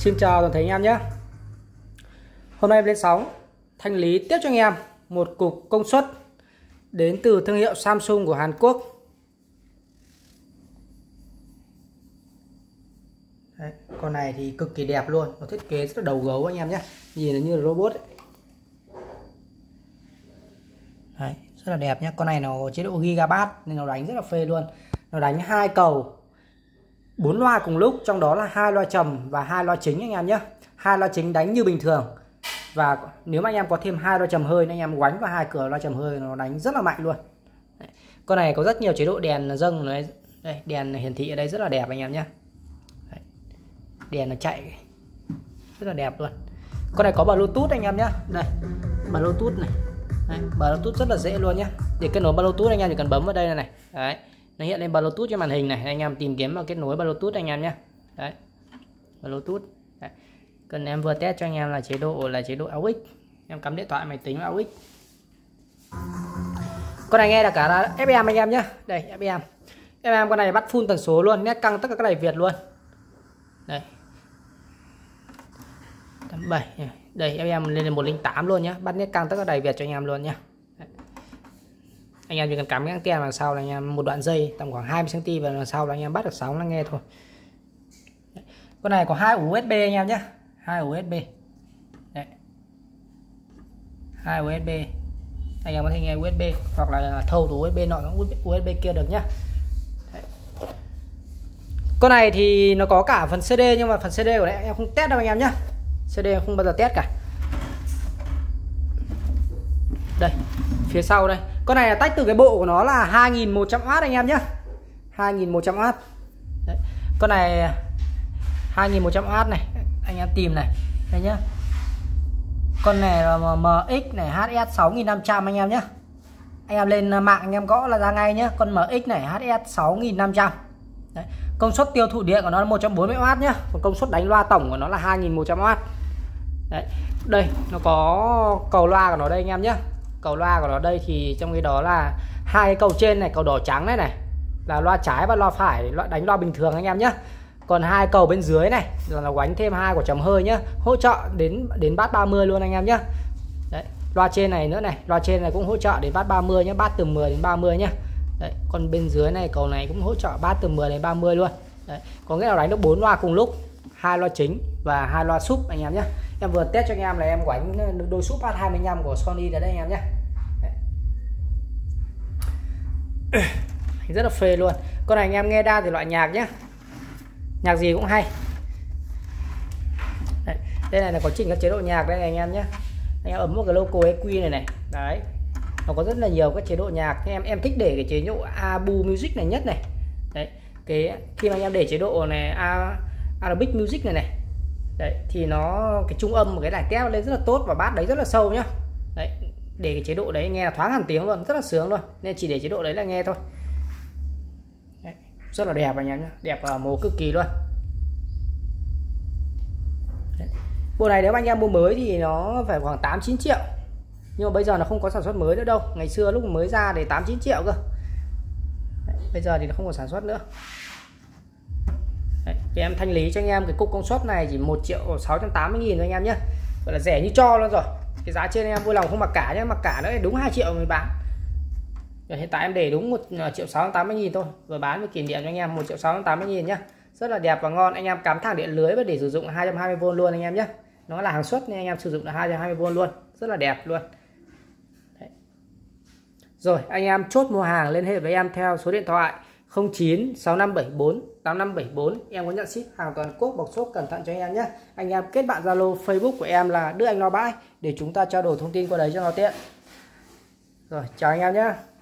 Xin chào toàn thể anh em nhé. Hôm nay em lên sóng thanh lý tiếp cho anh em một cục công suất đến từ thương hiệu Samsung của Hàn Quốc. Đấy, con này thì cực kỳ đẹp luôn, nó thiết kế rất là đầu gấu anh em nhé, nhìn là như là robot ấy. Đấy, rất là đẹp nhé. Con này nó chế độ gigabat nên nó đánh rất là phê luôn. Nó đánh 2 cầu 4 loa cùng lúc, trong đó là 2 loa trầm và 2 loa chính anh em nhé. 2 loa chính đánh như bình thường, và nếu mà anh em có thêm 2 loa trầm hơi anh em quánh vào 2 cửa loa trầm hơi nó đánh rất là mạnh luôn. Đấy. Con này có rất nhiều chế độ đèn dâng đấy, đây, đèn hiển thị ở đây rất là đẹp anh em nhé. Đấy. Đèn nó chạy rất là đẹp luôn. Con này có Bluetooth anh em nhé. Đây, Bluetooth này. Đấy, Bluetooth rất là dễ luôn nhé. Để kết nối Bluetooth anh em chỉ cần bấm vào đây này. Đấy, nó hiện lên Bluetooth trên màn hình này, anh em tìm kiếm vào kết nối Bluetooth anh em nhé. Đấy, Bluetooth. Đấy. Cần em vừa test cho anh em là chế độ AUX. Em cắm điện thoại máy tính vào AUX. Con này nghe là cả là FM anh em nhé. Đây, FM. FM con này bắt full tần số luôn, nét căng tất cả các đài Việt luôn. Đây. 87. Đây, FM lên 108 luôn nhé, bắt nét căng tất cả đài Việt cho anh em luôn nhé. Anh em chỉ cần cắm cái anten đằng sau là anh em một đoạn dây tầm khoảng 20 cm và đằng sau là anh em bắt được sóng là nghe thôi. Con này có 2 USB anh em nhé, 2 USB. Đấy. 2 USB. Anh em có thể nghe USB hoặc là thâu từ USB nọ cũng USB kia được nhá. Đấy. Con này thì nó có cả phần CD nhưng mà phần CD của đấy em không test đâu anh em nhé. CD không bao giờ test cả. Đây, phía sau đây. Con này là tách từ cái bộ của nó là 2100W anh em nhé. 2100W. Đấy. Con này 2100W này, anh em tìm này. Đây nhá. Con này là MX này, HS 6500 anh em nhé. Anh em lên mạng anh em gõ là ra ngay nhé. Con MX này HS 6500. Đấy. Công suất tiêu thụ điện của nó là 140W nhé. Còn công suất đánh loa tổng của nó là 2100W. Đấy. Đây, nó có cầu loa của nó đây anh em nhé. Cầu loa của nó đây thì trong cái đó là 2 cái cầu trên này, cầu đỏ trắng này là loa trái và loa phải, đánh loa bình thường anh em nhé. Còn 2 cầu bên dưới này là nó đánh thêm 2 quả trầm hơi nhá, hỗ trợ đến bass 30 luôn anh em nhé. Đấy, loa trên này nữa này, loa trên này cũng hỗ trợ đến bass 30 nhé, bass từ 10 đến 30 nhé. Đấy, còn bên dưới này cầu này cũng hỗ trợ bass từ 10 đến 30 luôn. Đấy, có nghĩa là đánh được 4 loa cùng lúc, 2 loa chính và 2 loa súp anh em nhé. Em vừa test cho anh em là em đánh đôi súp bass 25 của Sony ở đây anh em nhé. Rất là phê luôn. Con này anh em nghe đa thì loại nhạc nhé, nhạc gì cũng hay. Đấy, đây này là có chỉnh các chế độ nhạc đây này anh em nhé. Anh em ấn một cái logo EQ này này. Đấy, nó có rất là nhiều các chế độ nhạc. Em thích để cái chế độ Abu Music này nhất này. Đấy, cái khi mà anh em để chế độ này Arabic Music này này. Đấy, thì nó cái trung âm một cái đài kép lên rất là tốt và bass đấy rất là sâu nhá. Đấy, để cái chế độ đấy nghe là thoáng hẳn tiếng luôn, rất là sướng luôn. Nên chỉ để chế độ đấy là nghe thôi. Đấy, rất là đẹp anh em nhé, đẹp và màu cực kỳ luôn. Đấy. Bộ này nếu anh em mua mới thì nó phải khoảng 8-9 triệu. Nhưng mà bây giờ nó không có sản xuất mới nữa đâu. Ngày xưa lúc mới ra thì 8-9 triệu cơ. Đấy, bây giờ thì nó không còn sản xuất nữa. Đấy, thì em thanh lý cho anh em cái cục công suất này chỉ 1.680.000 thôi anh em nhé. Gọi là rẻ như cho luôn rồi. Cái giá trên em vui lòng không mặc cả nhé, mặc cả nữa đúng 2 triệu mới bán. Rồi hiện tại em để đúng 1.680.000 thôi, rồi bán với kỷ niệm cho anh em 1.680.000 nhé. Rất là đẹp và ngon. Anh em cắm thẳng điện lưới và để sử dụng 220V luôn anh em nhé. Nó là hàng xuất nên anh em sử dụng là 220V luôn, rất là đẹp luôn. Đấy. Rồi anh em chốt mua hàng liên hệ với em theo số điện thoại 0965748574. Em có nhận ship hàng toàn quốc, bọc shop cẩn thận cho anh em nhé. Anh em kết bạn Zalo, Facebook của em là Đức Anh Lo Bãi để chúng ta trao đổi thông tin qua đấy cho nó tiện. Rồi chào anh em nhé.